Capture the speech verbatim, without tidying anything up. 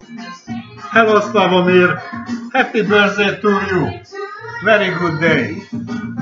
Hello, Slavomír. Happy birthday to you. Very good day.